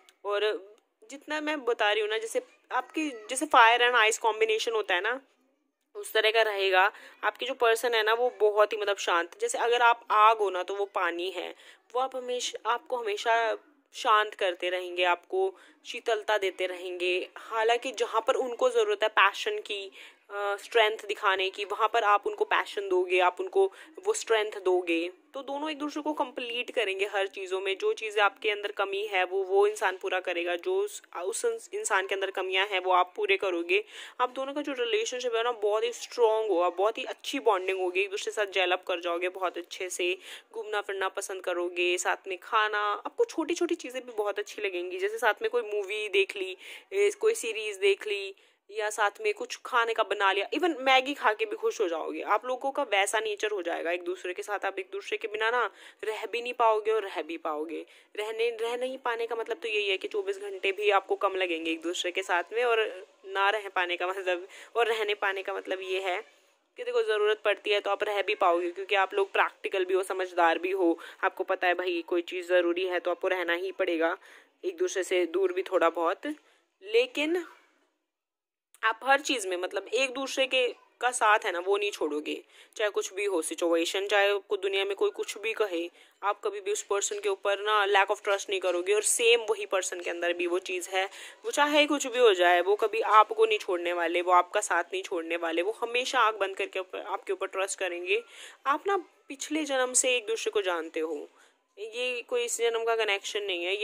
और जितना मैं बता रही हूँ ना, जैसे फायर एंड आइस कॉम्बिनेशन होता है ना, उस तरह का रहेगा। आपके जो पर्सन है ना वो बहुत ही मतलब शांत, जैसे अगर आप आग हो ना तो वो पानी है, वो आपको हमेशा शांत करते रहेंगे, आपको शीतलता देते रहेंगे। हालांकि जहाँ पर उनको ज़रूरत है पैशन की, स्ट्रेंथ दिखाने की, वहाँ पर आप उनको पैशन दोगे, आप उनको वो स्ट्रेंथ दोगे, तो दोनों एक दूसरे को कंप्लीट करेंगे हर चीज़ों में। जो चीज़ें आपके अंदर कमी है वो इंसान पूरा करेगा, जो उस इंसान के अंदर कमियां हैं वो आप पूरे करोगे। आप दोनों का जो रिलेशनशिप है ना बहुत ही स्ट्रॉन्ग होगा, बहुत ही अच्छी बॉन्डिंग होगी, एक दूसरे के साथ जेल अप कर जाओगे बहुत अच्छे से, घूमना फिरना पसंद करोगे, साथ में खाना, आपको छोटी छोटी चीज़ें भी बहुत अच्छी लगेंगी। जैसे साथ में कोई मूवी देख ली, कोई सीरीज़ देख ली, या साथ में कुछ खाने का बना लिया, इवन मैगी खा के भी खुश हो जाओगे। आप लोगों का वैसा नेचर हो जाएगा एक दूसरे के साथ, आप एक दूसरे के बिना ना रह भी नहीं पाओगे और रह भी पाओगे। रह नहीं पाने का मतलब तो यही है कि 24 घंटे भी आपको कम लगेंगे एक दूसरे के साथ में, और ना रह पाने का मतलब और रहने पाने का मतलब ये है कि देखो ज़रूरत पड़ती है तो आप रह भी पाओगे, क्योंकि आप लोग प्रैक्टिकल भी हो, समझदार भी हो। आपको पता है भाई कोई चीज़ ज़रूरी है तो आपको रहना ही पड़ेगा, एक दूसरे से दूर भी थोड़ा बहुत। लेकिन आप हर चीज़ में मतलब एक दूसरे के का साथ है ना वो नहीं छोड़ोगे, चाहे कुछ भी हो सिचुएशन, चाहे आपको दुनिया में कोई कुछ भी कहे, आप कभी भी उस पर्सन के ऊपर ना लैक ऑफ ट्रस्ट नहीं करोगे। और सेम वही पर्सन के अंदर भी वो चीज़ है, वो चाहे कुछ भी हो जाए वो कभी आपको नहीं छोड़ने वाले, वो आपका साथ नहीं छोड़ने वाले, वो हमेशा आँख बंद करके आपके ऊपर ट्रस्ट करेंगे। आप ना पिछले जन्म से एक दूसरे को जानते हो, ये कोई इस जन्म का कनेक्शन नहीं है, ये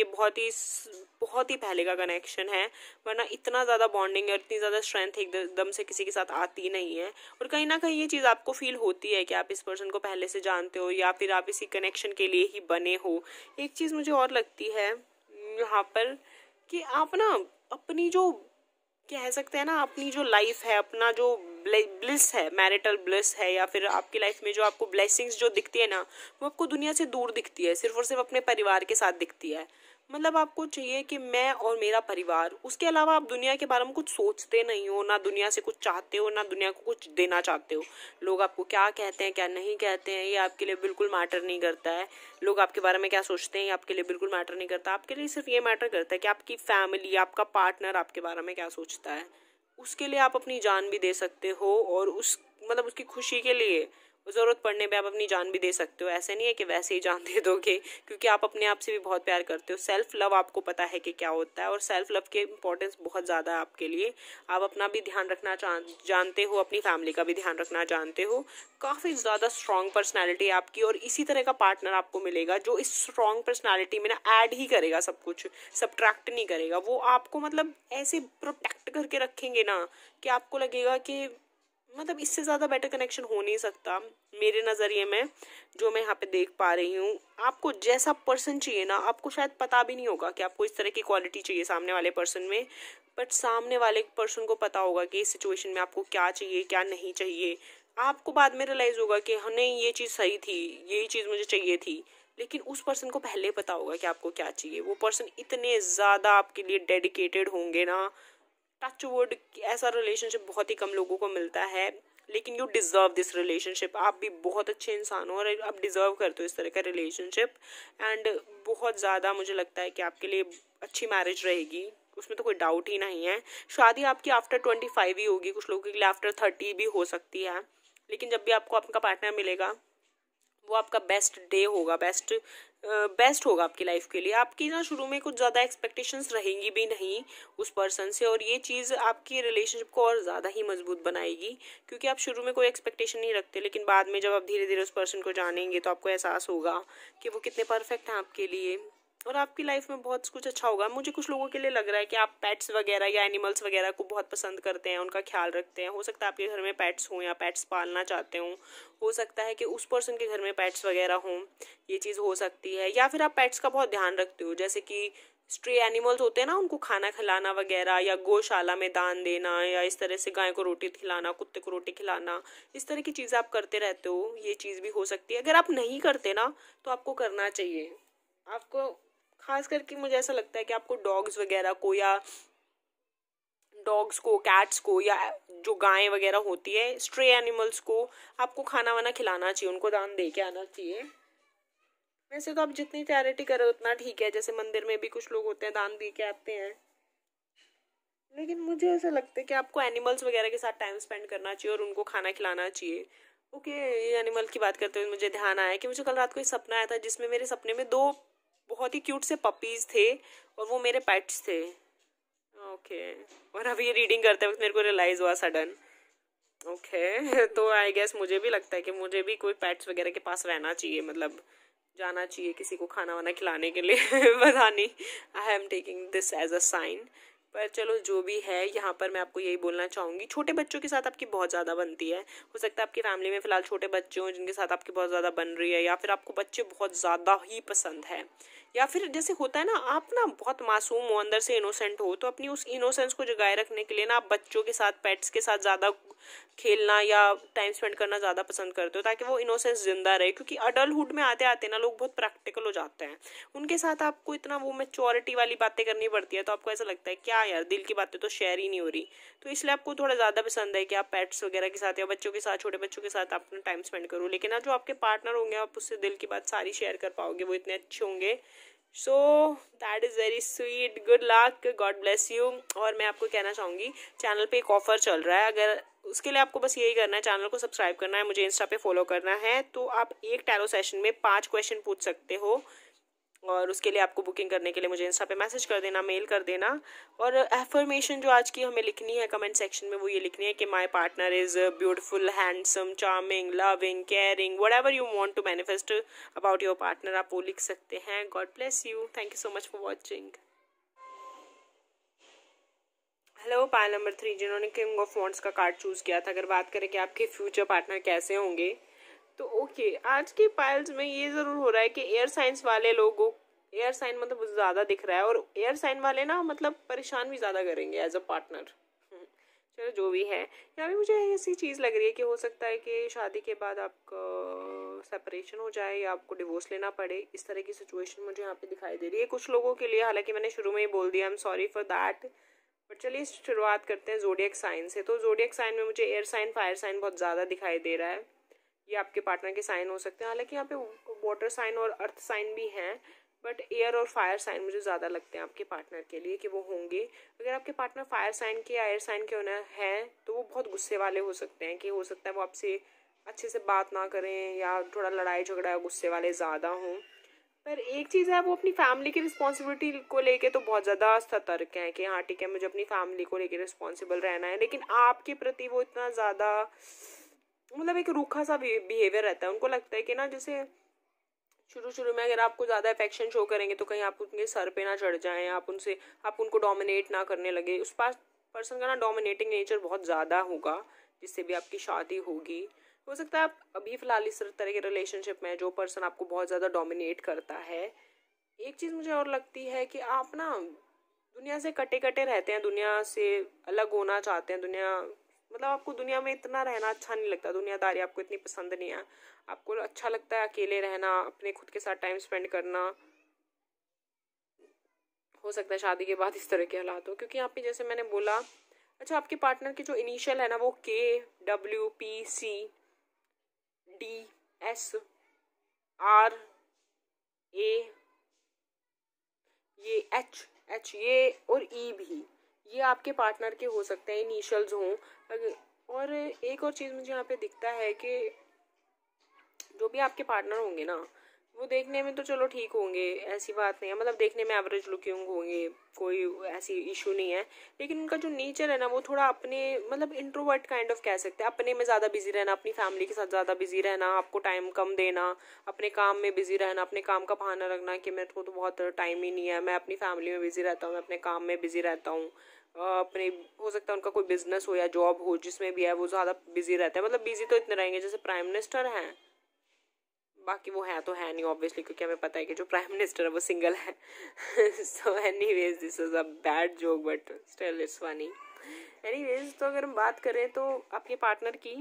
बहुत ही पहले का कनेक्शन है, वरना इतना ज़्यादा बॉन्डिंग और इतनी ज़्यादा स्ट्रेंथ एकदम से किसी के साथ आती नहीं है। और कहीं ना कहीं ये चीज़ आपको फील होती है कि आप इस पर्सन को पहले से जानते हो, या फिर आप इसी कनेक्शन के लिए ही बने हो। एक चीज़ मुझे और लगती है यहाँ पर कि आप ना अपनी जो कह सकते हैं ना, अपनी जो लाइफ है, अपना जो ब्लिस है, मैरिटल ब्लिस है, या फिर आपकी लाइफ में जो आपको ब्लेसिंग्स जो दिखती है ना वो आपको दुनिया से दूर दिखती है, सिर्फ और सिर्फ अपने परिवार के साथ दिखती है। मतलब आपको चाहिए कि मैं और मेरा परिवार, उसके अलावा आप दुनिया के बारे में कुछ सोचते नहीं हो, ना दुनिया से कुछ चाहते हो, ना दुनिया को कुछ देना चाहते हो। लोग आपको क्या कहते हैं क्या नहीं कहते हैं ये आपके लिए बिल्कुल मैटर नहीं करता है। लोग आपके बारे में क्या सोचते हैं ये आपके लिए बिल्कुल मैटर नहीं करता। आपके लिए सिर्फ ये मैटर करता है कि आपकी फैमिली, आपका पार्टनर आपके बारे में क्या सोचता है। उसके लिए आप अपनी जान भी दे सकते हो, और मतलब उसकी खुशी के लिए ज़रूरत पड़ने पे आप अपनी जान भी दे सकते हो। ऐसे नहीं है कि वैसे ही जान दे दोगे, क्योंकि आप अपने आप से भी बहुत प्यार करते हो। सेल्फ लव आपको पता है कि क्या होता है, और सेल्फ लव के इम्पोर्टेंस बहुत ज़्यादा है आपके लिए। आप अपना भी ध्यान रखना जानते हो, अपनी फैमिली का भी ध्यान रखना जानते हो। काफ़ी ज़्यादा स्ट्रॉन्ग पर्सनैलिटी आपकी, और इसी तरह का पार्टनर आपको मिलेगा जो इस स्ट्रॉन्ग पर्सनैलिटी में ना ऐड ही करेगा, सब कुछ सब्ट्रैक्ट नहीं करेगा। वो आपको मतलब ऐसे प्रोटेक्ट करके रखेंगे ना कि आपको लगेगा कि मतलब इससे ज़्यादा बेटर कनेक्शन हो नहीं सकता मेरे नज़रिए में, जो मैं यहाँ पे देख पा रही हूँ। आपको जैसा पर्सन चाहिए ना, आपको शायद पता भी नहीं होगा कि आपको इस तरह की क्वालिटी चाहिए सामने वाले पर्सन में, बट सामने वाले पर्सन को पता होगा कि इस सिचुएशन में आपको क्या चाहिए क्या नहीं चाहिए। आपको बाद में रियलाइज़ होगा कि हाँ नहीं ये चीज़ सही थी, यही चीज़ मुझे चाहिए थी, लेकिन उस पर्सन को पहले पता होगा कि आपको क्या चाहिए। वो पर्सन इतने ज़्यादा आपके लिए डेडिकेटेड होंगे ना, टच वुड ऐसा रिलेशनशिप बहुत ही कम लोगों को मिलता है। लेकिन यू डिज़र्व दिस रिलेशनशिप। आप भी बहुत अच्छे इंसान हो और आप डिज़र्व करते हो इस तरह का रिलेशनशिप। एंड बहुत ज़्यादा मुझे लगता है कि आपके लिए अच्छी मैरिज रहेगी, उसमें तो कोई डाउट ही नहीं है। शादी आपकी आफ्टर 25 ही होगी, कुछ लोगों के लिए आफ्टर 30 भी हो सकती है, लेकिन जब भी आपको आपका पार्टनर मिलेगा वो आपका बेस्ट डे होगा, बेस्ट होगा आपकी लाइफ के लिए। आपकी ना शुरू में कुछ ज़्यादा एक्सपेक्टेशंस रहेंगी भी नहीं उस पर्सन से, और ये चीज़ आपकी रिलेशनशिप को और ज़्यादा ही मजबूत बनाएगी, क्योंकि आप शुरू में कोई एक्सपेक्टेशन नहीं रखते, लेकिन बाद में जब आप धीरे धीरे उस पर्सन को जानेंगे तो आपको एहसास होगा कि वो कितने परफेक्ट हैं आपके लिए, और आपकी लाइफ में बहुत कुछ अच्छा होगा। मुझे कुछ लोगों के लिए लग रहा है कि आप पेट्स वगैरह या एनिमल्स वगैरह को बहुत पसंद करते हैं, उनका ख्याल रखते हैं। हो सकता है आपके घर में पेट्स हों या पेट्स पालना चाहते हों, हो सकता है कि उस पर्सन के घर में पेट्स वगैरह हों, ये चीज़ हो सकती है। या फिर आप पेट्स का बहुत ध्यान रखते हो, जैसे कि स्ट्रे एनिमल्स होते हैं ना, उनको खाना खिलाना वगैरह, या गौशाला में दान देना, या इस तरह से गाय को रोटी खिलाना, कुत्ते को रोटी खिलाना, इस तरह की चीज़ आप करते रहते हो, ये चीज़ भी हो सकती है। अगर आप नहीं करते ना तो आपको करना चाहिए। आपको खास करके मुझे ऐसा लगता है कि आपको डॉग्स वगैरह को, या डॉग्स को, कैट्स को, या जो गायें वगैरह होती है, स्ट्रे एनिमल्स को आपको खाना वाना खिलाना चाहिए, उनको दान दे के आना चाहिए। वैसे तो आप जितनी चैरिटी करो उतना ठीक है, जैसे मंदिर में भी कुछ लोग होते हैं दान दे के आते हैं, लेकिन मुझे ऐसा लगता है कि आपको एनिमल्स वगैरह के साथ टाइम स्पेंड करना चाहिए और उनको खाना खिलाना चाहिए। ओके, ये एनिमल की बात करते हुए मुझे ध्यान आया कि मुझे कल रात को एक सपना आया था, जिसमें मेरे सपने में 2 बहुत ही क्यूट से पपीज़ थे और वो मेरे पेट्स थे। ओके, और अभी ये रीडिंग करते वक्त मेरे को रियलाइज़ हुआ सडन। ओके तो आई गेस मुझे भी लगता है कि मुझे भी कोई पेट्स वगैरह के पास रहना चाहिए, मतलब जाना चाहिए किसी को खाना वाना खिलाने के लिए पता नहीं, I am taking this as a sign. पर चलो जो भी है, यहाँ पर मैं आपको यही बोलना चाहूँगी, छोटे बच्चों के साथ आपकी बहुत ज़्यादा बनती है। हो सकता है आपकी फैमिली में फ़िलहाल छोटे बच्चे हों जिनके साथ आपकी बहुत ज़्यादा बन रही है, या फिर आपको बच्चे बहुत ज़्यादा ही पसंद है, या फिर जैसे होता है ना, आप ना बहुत मासूम हो, अंदर से इनोसेंट हो, तो अपनी उस इनोसेंस को जगाए रखने के लिए ना आप बच्चों के साथ, पेट्स के साथ ज़्यादा खेलना या टाइम स्पेंड करना ज़्यादा पसंद करते हो, ताकि वो इनोसेंस जिंदा रहे। क्योंकि अडल्टहुड में आते आते ना लोग बहुत प्रैक्टिकल हो जाते हैं, उनके साथ आपको इतना वो मैच्योरिटी वाली बातें करनी पड़ती है, तो आपको ऐसा लगता है क्या यार, दिल की बातें तो शेयर ही नहीं हो रही। तो इसलिए आपको थोड़ा ज़्यादा पसंद है कि आप पेट्स वगैरह के साथ या बच्चों के साथ, छोटे बच्चों के साथ अपना टाइम स्पेंड करो। लेकिन ना जो आपके पार्टनर होंगे आप उससे दिल की बात सारी शेयर कर पाओगे, वो इतने अच्छे होंगे। So that is very sweet, good luck, God bless you. और मैं आपको कहना चाहूँगी, चैनल पे एक ऑफर चल रहा है, अगर उसके लिए आपको बस यही करना है, चैनल को सब्सक्राइब करना है, मुझे इंस्टा पे फॉलो करना है, तो आप एक टैरो सेशन में 5 क्वेश्चन पूछ सकते हो। और उसके लिए आपको बुकिंग करने के लिए मुझे इंस्टा पे मैसेज कर देना, मेल कर देना। और एफर्मेशन जो आज की हमें लिखनी है कमेंट सेक्शन में, वो ये लिखनी है कि my partner is beautiful, handsome, charming, loving, caring, whatever you want to manifest about your partner, आप वो लिख सकते हैं। God bless you, thank you so much for watching. Hello, pile number 3 जिन्होंने किंग ऑफ वॉन्ड्स का card choose किया था, अगर बात करें कि आपके फ्यूचर पार्टनर कैसे होंगे, तो ओके, आज की पाइल्स में ये ज़रूर हो रहा है कि एयर साइंस वाले लोगों, एयर साइन मतलब ज़्यादा दिख रहा है, और एयर साइन वाले ना मतलब परेशान भी ज़्यादा करेंगे एज अ पार्टनर। चलो जो भी है, यहाँ भी मुझे ऐसी चीज़ लग रही है कि हो सकता है कि शादी के बाद आपका सेपरेशन हो जाए या आपको डिवोर्स लेना पड़े, इस तरह की सिचुएशन मुझे यहाँ पे दिखाई दे रही है कुछ लोगों के लिए। हालांकि मैंने शुरू में ही बोल दिया, I am sorry for that. But चलिए शुरुआत करते हैं ज़ोडिएक साइन से। तो ज़ोडिएक साइन में मुझे एयर साइन, फायर साइन बहुत ज़्यादा दिखाई दे रहा है, ये आपके पार्टनर के साइन हो सकते हैं। हालांकि यहाँ पे वाटर साइन और अर्थ साइन भी हैं, बट एयर और फायर साइन मुझे ज़्यादा लगते हैं आपके पार्टनर के लिए कि वो होंगे। अगर आपके पार्टनर फायर साइन के या एयर साइन के होना है तो वो बहुत गुस्से वाले हो सकते हैं, कि हो सकता है वो आपसे अच्छे से बात ना करें, या थोड़ा लड़ाई झगड़ा या गुस्से वाले ज़्यादा हों। पर एक चीज़ है, वो अपनी फैमिली की रिस्पॉन्सिबिलिटी को लेके तो बहुत ज़्यादा सतर्क हैं कि हाँ ठीक है, मुझे अपनी फैमिली को लेके रिस्पॉन्सिबल रहना है, लेकिन आपके प्रति वो इतना ज़्यादा मतलब एक रूखा सा बिहेवियर रहता है। उनको लगता है कि ना, जैसे शुरू में अगर आपको ज़्यादा अफेक्शन शो करेंगे तो कहीं आप उनके सर पे ना चढ़ जाएं, आप उनको डोमिनेट ना करने लगे। उस पर्सन का ना डोमिनेटिंग नेचर बहुत ज़्यादा होगा, जिससे भी आपकी शादी होगी। हो सकता है आप अभी फ़िलहाल इस तरह के रिलेशनशिप में जो पर्सन आपको बहुत ज़्यादा डोमिनेट करता है। एक चीज़ मुझे और लगती है कि आप ना दुनिया से कटे कटे रहते हैं, दुनिया से अलग होना चाहते हैं। दुनिया मतलब आपको दुनिया में इतना रहना अच्छा नहीं लगता, दुनियादारी आपको इतनी पसंद नहीं है। आपको अच्छा लगता है अकेले रहना, अपने खुद के साथ टाइम स्पेंड करना। हो सकता है शादी के बाद इस तरह के हालात हो, क्योंकि यहाँ पे जैसे मैंने बोला अच्छा, आपके पार्टनर के जो इनिशियल है ना वो KWPCDSR A, ये H ये और E भी, ये आपके पार्टनर के हो सकते हैं, इनिशियल्स हों। और एक और चीज़ मुझे यहाँ पे दिखता है कि जो भी आपके पार्टनर होंगे ना, वो देखने में तो चलो ठीक होंगे, ऐसी बात नहीं है, मतलब देखने में एवरेज लुकिंग होंगे, कोई ऐसी इशू नहीं है। लेकिन उनका जो नेचर है ना वो थोड़ा अपने, मतलब इंट्रोवर्ट काइंड ऑफ कह सकते हैं, अपने में ज़्यादा बिजी रहना, अपनी फैमिली के साथ ज़्यादा बिजी रहना, आपको टाइम कम देना, अपने काम में बिजी रहना, अपने काम का बहाना रखना कि मेरे को तो बहुत टाइम ही नहीं है, मैं अपनी फैमिली में बिजी रहता हूँ, मैं अपने काम में बिजी रहता हूँ। अपने हो सकता है उनका कोई बिजनेस हो या जॉब हो, जिसमें भी है वो ज़्यादा बिजी रहते हैं, मतलब बिजी तो इतने रहेंगे जैसे प्राइम मिनिस्टर हैं। बाकी वो है तो है नहीं ऑब्वियसली, क्योंकि हमें पता है कि जो प्राइम मिनिस्टर है वो सिंगल है। So anyways this is a bad joke but still it's funny. Anyways, तो अगर हम बात करें तो आपके पार्टनर की,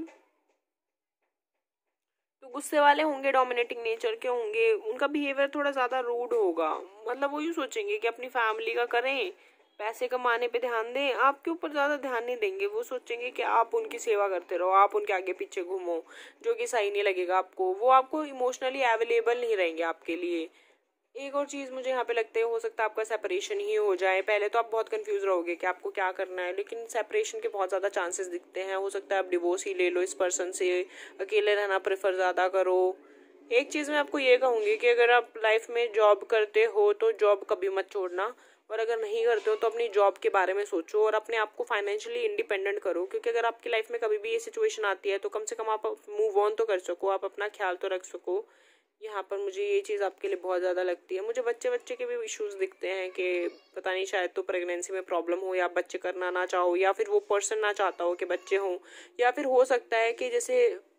तो गुस्से वाले होंगे, डोमिनेटिंग नेचर के होंगे, उनका बिहेवियर थोड़ा ज़्यादा रूड होगा, मतलब वो यूँ सोचेंगे कि अपनी फैमिली का करें, पैसे कमाने पे ध्यान दें, आपके ऊपर ज़्यादा ध्यान नहीं देंगे। वो सोचेंगे कि आप उनकी सेवा करते रहो, आप उनके आगे पीछे घूमो, जो कि सही नहीं लगेगा आपको। वो आपको इमोशनली अवेलेबल नहीं रहेंगे आपके लिए। एक और चीज़ मुझे यहाँ पे लगता है, हो सकता है आपका सेपरेशन ही हो जाए। पहले तो आप बहुत कंफ्यूज रहोगे कि आपको क्या करना है, लेकिन सेपरेशन के बहुत ज़्यादा चांसेस दिखते हैं। हो सकता है आप डिवोर्स ही ले लो इस पर्सन से, अकेले रहना प्रेफर ज़्यादा करो। एक चीज़ मैं आपको ये कहूँगी कि अगर आप लाइफ में जॉब करते हो तो जॉब कभी मत छोड़ना, और अगर नहीं करते हो तो अपनी जॉब के बारे में सोचो और अपने आप को फाइनेंशियली इंडिपेंडेंट करो, क्योंकि अगर आपकी लाइफ में कभी भी ये सिचुएशन आती है तो कम से कम आप मूव ऑन तो कर सको, आप अपना ख्याल तो रख सको। यहाँ पर मुझे ये चीज़ आपके लिए बहुत ज़्यादा लगती है। मुझे बच्चे के भी इश्यूज़ दिखते हैं कि पता नहीं, शायद तो प्रेगनेंसी में प्रॉब्लम हो, या बच्चे करना ना चाहो, या फिर वो पर्सन ना चाहता हो कि बच्चे हों, या फिर हो सकता है कि जैसे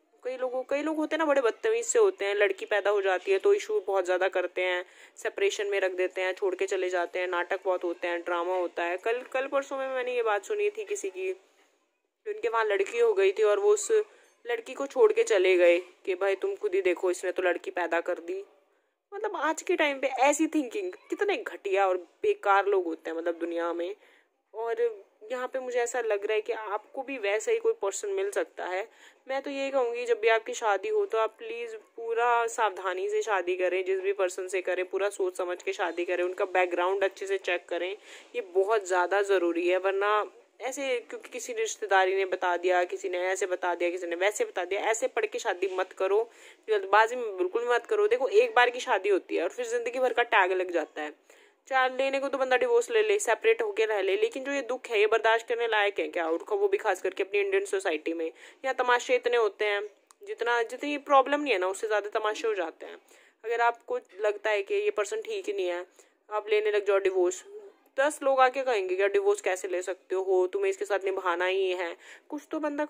कई लोग होते हैं ना, बड़े बदतमीज से होते हैं, लड़की पैदा हो जाती है तो इशू बहुत ज़्यादा करते हैं, सेपरेशन में रख देते हैं, छोड़ के चले जाते हैं, नाटक बहुत होते हैं, ड्रामा होता है। कल परसों में मैंने ये बात सुनी थी किसी की, उनके वहाँ लड़की हो गई थी और वो उस लड़की को छोड़ के चले गए कि भाई तुम खुद ही देखो, इसने तो लड़की पैदा कर दी। मतलब आज के टाइम पे ऐसी थिंकिंग, कितने घटिया और बेकार लोग होते हैं मतलब दुनिया में। और यहाँ पे मुझे ऐसा लग रहा है कि आपको भी वैसा ही कोई पर्सन मिल सकता है। मैं तो यही कहूँगी, जब भी आपकी शादी हो तो आप प्लीज़ पूरा सावधानी से शादी करें, जिस भी पर्सन से करें पूरा सोच समझ के शादी करें, उनका बैकग्राउंड अच्छे से चेक करें, ये बहुत ज़्यादा ज़रूरी है। वरना ऐसे क्योंकि किसी रिश्तेदारी ने बता दिया, किसी ने ऐसे बता दिया, किसी ने वैसे बता दिया, ऐसे पढ़ के शादी मत करो, जल्दबाजी में बिल्कुल मत करो। देखो, एक बार की शादी होती है और फिर जिंदगी भर का टैग लग जाता है। चार लेने को तो बंदा डिवोर्स ले ले, सेपरेट होके रह ले, लेकिन जो ये दुख है ये बर्दाश्त करने लायक है क्या? और वो भी खास करके अपनी इंडियन सोसाइटी में यहाँ तमाशे इतने होते हैं, जितनी प्रॉब्लम नहीं है ना उससे ज़्यादा तमाशे हो जाते हैं। अगर आपको लगता है कि ये पर्सन ठीक ही नहीं है, आप लेने लग जाओ डिवोर्स, 10 लोग आके कहेंगे क्या डिवोर्स कैसे ले सकते हो, तुम्हें इसके साथ निभाना ही है। कुछ तो बंदे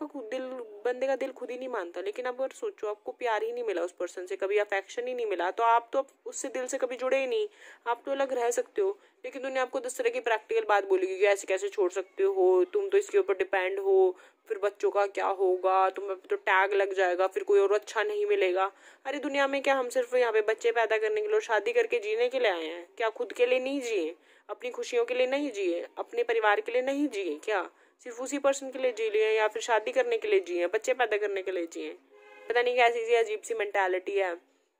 का दिल खुद ही नहीं मानता। लेकिन अब अगर सोचो, आपको प्यार ही नहीं मिला उस पर्सन से, कभी अफेक्शन ही नहीं मिला, तो आप तो उससे दिल से कभी जुड़े ही नहीं, आप तो अलग रह सकते हो। लेकिन दुनिया आपको 10 तरह की प्रैक्टिकल बात बोलेगी कि ऐसे कैसे छोड़ सकते हो, तुम तो इसके ऊपर डिपेंड हो, फिर बच्चों का क्या होगा, तुम्हें तो टैग लग जाएगा, फिर कोई और अच्छा नहीं मिलेगा। अरे दुनिया में क्या हम सिर्फ यहाँ पे बच्चे पैदा करने के लिए, शादी करके जीने के लिए आए हैं क्या? खुद के लिए नहीं जिए, अपनी खुशियों के लिए नहीं जिए, अपने परिवार के लिए नहीं जिए क्या? सिर्फ उसी पर्सन के लिए जी लिए, या फिर शादी करने के लिए जिए, बच्चे पैदा करने के लिए जिए? पता नहीं कैसी सी अजीब सी मेंटालिटी है।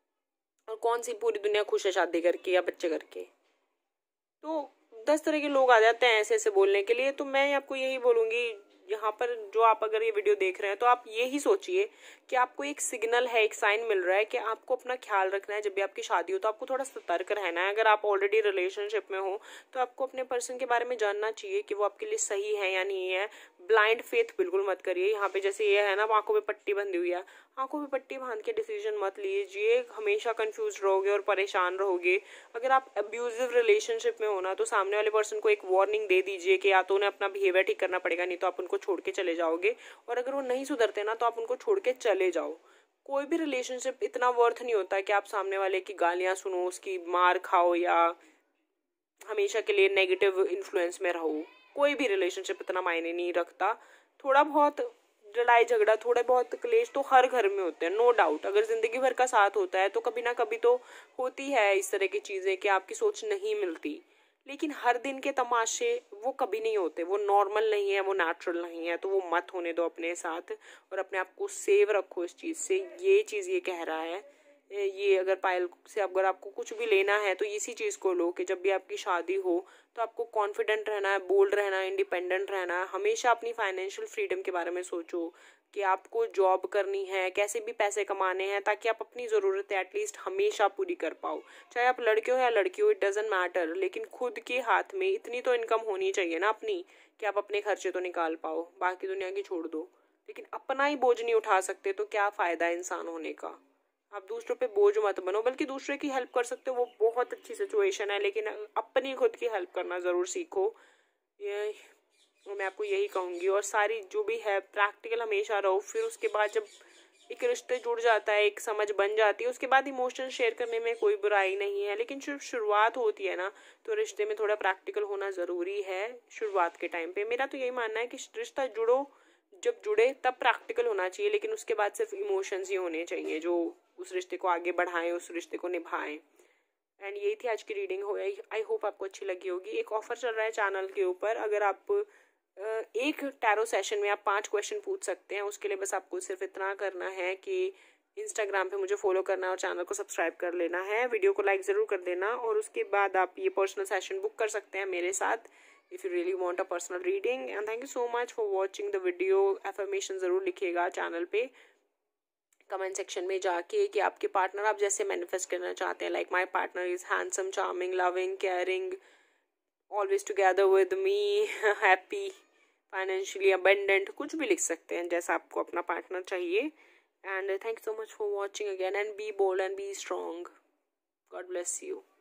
और कौन सी पूरी दुनिया खुश है शादी करके या बच्चे करके? तो 10 तरह के लोग आ जाते हैं ऐसे ऐसे बोलने के लिए। तो मैं आपको यही बोलूंगी, यहाँ पर जो आप अगर ये वीडियो देख रहे हैं तो आप यही सोचिए कि आपको एक सिग्नल है, एक साइन मिल रहा है कि आपको अपना ख्याल रखना है। जब भी आपकी शादी हो तो आपको थोड़ा सतर्क रहना है। अगर आप ऑलरेडी रिलेशनशिप में हो तो आपको अपने पर्सन के बारे में जानना चाहिए कि वो आपके लिए सही है या नहीं है। ब्लाइंड फेथ बिल्कुल मत करिए। यहाँ पे जैसे ये है ना, आंखों में पट्टी बंधी हुई है, आंखों में पट्टी बांध के डिसीजन मत लीजिए, हमेशा कंफ्यूज रहोगे और परेशान रहोगे। अगर आप अब्यूजिव रिलेशनशिप में हो ना, तो सामने वाले पर्सन को एक वार्निंग दे दीजिए कि या तो उन्हें अपना बिहेवियर ठीक करना पड़ेगा, नहीं तो आप उनको छोड़ के चले जाओगे। और अगर वो नहीं सुधरते ना तो आप उनको छोड़ के चले जाओ। कोई भी रिलेशनशिप इतना वर्थ नहीं होता कि आप सामने वाले की गालियां सुनो, उसकी मार खाओ, या हमेशा के लिए नेगेटिव इन्फ्लुएंस में रहो। कोई भी रिलेशनशिप इतना मायने नहीं रखता। थोड़ा बहुत लड़ाई झगड़ा, थोड़े बहुत क्लेश तो हर घर में होते हैं, नो डाउट। अगर जिंदगी भर का साथ होता है तो कभी ना कभी तो होती है इस तरह की चीजें कि आपकी सोच नहीं मिलती। लेकिन हर दिन के तमाशे वो कभी नहीं होते, वो नॉर्मल नहीं है, वो नेचुरल नहीं है, तो वो मत होने दो अपने साथ और अपने आप को सेव रखो इस चीज़ से। ये चीज़ ये कह रहा है, ये अगर पायल से अगर आपको कुछ भी लेना है तो इसी चीज़ को लो कि जब भी आपकी शादी हो तो आपको कॉन्फिडेंट रहना है, बोल्ड रहना है, इंडिपेंडेंट रहना है। हमेशा अपनी फाइनेंशियल फ्रीडम के बारे में सोचो कि आपको जॉब करनी है, कैसे भी पैसे कमाने हैं, ताकि आप अपनी ज़रूरतें एटलीस्ट हमेशा पूरी कर पाओ। चाहे आप लड़के हो या लड़की हो, इट डजेंट मैटर, लेकिन खुद के हाथ में इतनी तो इनकम होनी चाहिए ना अपनी कि आप अपने खर्चे तो निकाल पाओ। बाकी दुनिया की छोड़ दो, लेकिन अपना ही बोझ नहीं उठा सकते तो क्या फ़ायदा है इंसान होने का। आप दूसरों पे बोझ मत बनो, बल्कि दूसरे की हेल्प कर सकते हो, वो बहुत अच्छी सिचुएशन है, लेकिन अपनी खुद की हेल्प करना ज़रूर सीखो। ये मैं आपको यही कहूँगी। और सारी जो भी है प्रैक्टिकल हमेशा रहो। फिर उसके बाद जब एक रिश्ते जुड़ जाता है, एक समझ बन जाती है, उसके बाद इमोशन शेयर करने में कोई बुराई नहीं है, लेकिन सिर्फ शुरुआत होती है ना, तो रिश्ते में थोड़ा प्रैक्टिकल होना ज़रूरी है शुरुआत के टाइम पे। मेरा तो यही मानना है कि रिश्ता जब जुड़े तब प्रैक्टिकल होना चाहिए, लेकिन उसके बाद सिर्फ इमोशंस ही होने चाहिए जो उस रिश्ते को आगे बढ़ाएं, उस रिश्ते को निभाएं। एंड यही थी आज की रीडिंग। हो आई होप आपको अच्छी लगी होगी। एक ऑफर चल रहा है चैनल के ऊपर, अगर आप एक टैरो सेशन में आप 5 क्वेश्चन पूछ सकते हैं। उसके लिए बस आपको सिर्फ इतना करना है कि इंस्टाग्राम पे मुझे फॉलो करना और चैनल को सब्सक्राइब कर लेना है, वीडियो को लाइक ज़रूर कर देना, और उसके बाद आप ये पर्सनल सेशन बुक कर सकते हैं मेरे साथ if you really want a personal reading. And thank you so much for watching the video. Affirmation ज़रूर लिखिएगा चैनल पे कमेंट सेक्शन में जाके कि आपके पार्टनर आप जैसे मैनिफेस्ट करना चाहते हैं, like my partner is handsome, charming, loving, caring, always together with me, happy, financially abundant, कुछ भी लिख सकते हैं जैसा आपको अपना पार्टनर चाहिए। And thank you so much for watching again, and be bold and be strong. God bless you.